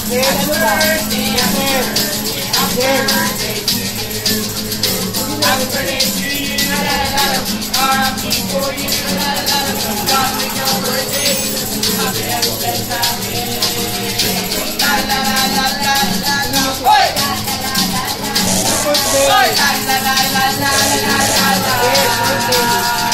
Ano ba? Happy birthday to you, la la la la. R.I.P. for you, la la la la. God make your birthday happy every blessed day. La la la la la la la. Oi! Oi! La la la la la la la la.